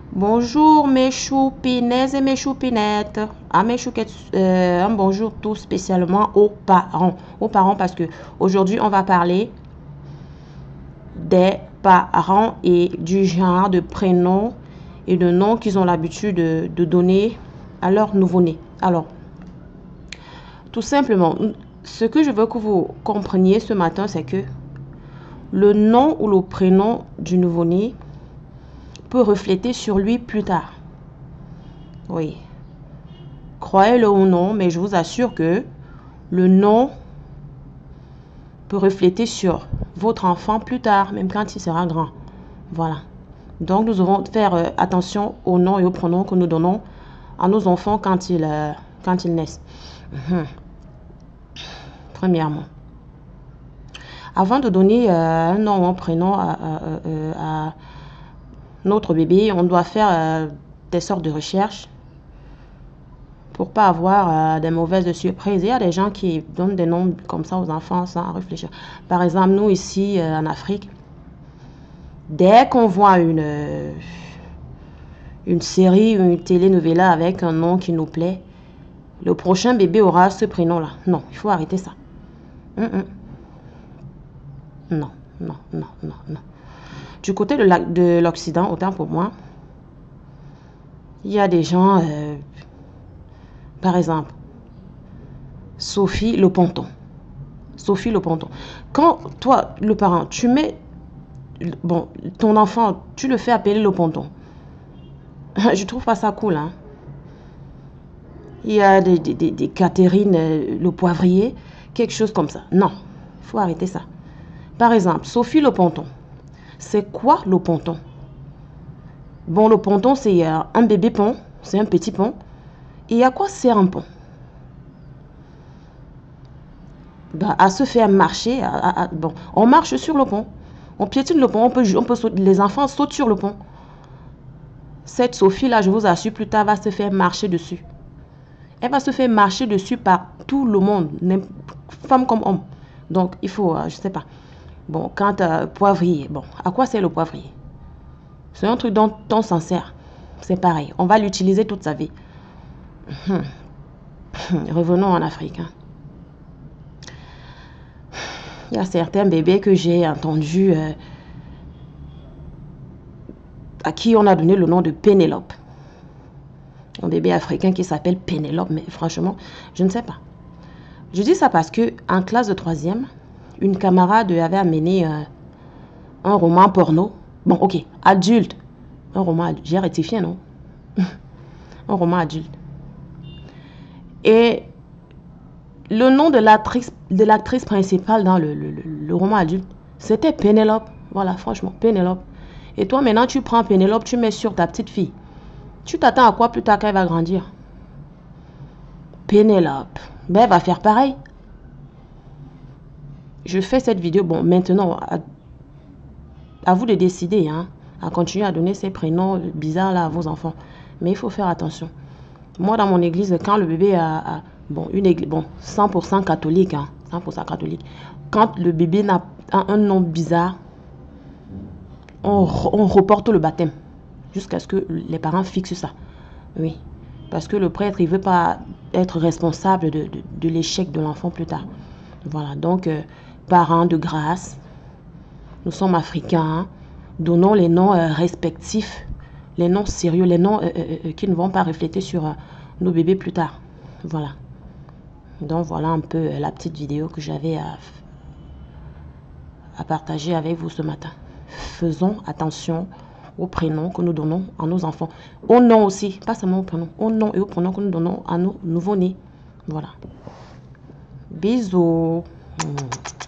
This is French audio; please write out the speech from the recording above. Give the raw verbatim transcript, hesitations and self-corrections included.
Bonjour mes choupinets et mes choupinettes. Ah, mes chouquettes, euh, un bonjour tout spécialement aux parents. Aux parents parce que aujourd'hui on va parler des parents et du genre de prénoms et de noms qu'ils ont l'habitude de, de donner à leur nouveau-né. Alors, tout simplement, ce que je veux que vous compreniez ce matin, c'est que le nom ou le prénom du nouveau-né peut refléter sur lui plus tard. Oui. Croyez-le ou non, mais je vous assure que le nom peut refléter sur votre enfant plus tard, même quand il sera grand. Voilà. Donc, nous devons faire euh, attention aux noms et aux pronoms que nous donnons à nos enfants quand ils, euh, quand ils naissent. Mmh. Premièrement, avant de donner euh, un nom ou un prénom à, à, à, à notre bébé, on doit faire euh, des sortes de recherches pour pas avoir euh, des mauvaises surprises. Il y a des gens qui donnent des noms comme ça aux enfants sans réfléchir. Par exemple, nous ici euh, en Afrique, dès qu'on voit une, euh, une série ou une telenovela avec un nom qui nous plaît, le prochain bébé aura ce prénom-là. Non, il faut arrêter ça. Mm -mm. Non, non, non, non, non. Du côté de l'Occident, autant pour moi, il y a des gens, euh, par exemple, Sophie Le Ponton. Sophie Le Ponton. Quand toi, le parent, tu mets, bon, ton enfant, tu le fais appeler Le Ponton. Je trouve pas ça cool, hein. Il y a des, des, des, des Catherine euh, Le Poivrier, quelque chose comme ça. Non, il faut arrêter ça. Par exemple, Sophie Le Ponton. C'est quoi le ponton? Bon, le ponton, c'est euh, un bébé pont, c'est un petit pont. Et à quoi sert un pont? Bah, à se faire marcher. À, à, à, bon, on marche sur le pont. On piétine le pont. On peut, on peut sauter, les enfants sautent sur le pont. Cette Sophie-là, je vous assure, plus tard, va se faire marcher dessus. Elle va se faire marcher dessus par tout le monde, femme comme homme. Donc, il faut, euh, je sais pas. Bon, quand euh, poivrier, bon, à quoi sert le poivrier? C'est un truc dont on s'en sert. C'est pareil. On va l'utiliser toute sa vie. Hum. Revenons en Afrique. Hein. Il y a certains bébés que j'ai entendus euh, à qui on a donné le nom de Pénélope. Un bébé africain qui s'appelle Pénélope, mais franchement, je ne sais pas. Je dis ça parce que en classe de troisième, une camarade avait amené euh, un roman porno. Bon, ok, adulte. Un roman adulte. J'ai rectifié, non? Un roman adulte. Et le nom de l'actrice de l'actrice principale dans le, le, le, le roman adulte, c'était Pénélope. Voilà, franchement, Pénélope. Et toi, maintenant, tu prends Pénélope, tu mets sur ta petite fille. Tu t'attends à quoi plus tard qu'elle va grandir? Pénélope. Ben, elle va faire pareil. Je fais cette vidéo. Bon, maintenant, à, à vous de décider, hein, à continuer à donner ces prénoms bizarres là à vos enfants. Mais il faut faire attention. Moi, dans mon église, quand le bébé a, a bon, une église, bon, cent pour cent catholique, hein, cent pour cent catholique, quand le bébé a un nom bizarre, on, on reporte le baptême jusqu'à ce que les parents fixent ça. Oui, parce que le prêtre, il ne veut pas être responsable de, de, de l'échec de l'enfant plus tard. Voilà, donc, euh, parents de grâce, nous sommes africains, donnons les noms euh, respectifs, les noms sérieux, les noms euh, euh, qui ne vont pas refléter sur euh, nos bébés plus tard. Voilà. Donc, voilà un peu euh, la petite vidéo que j'avais à, à partager avec vous ce matin. Faisons attention aux prénoms que nous donnons à nos enfants. Aux noms aussi, pas seulement aux prénoms. Aux noms et aux prénoms que nous donnons à nos nouveau-nés. Voilà. Bisous.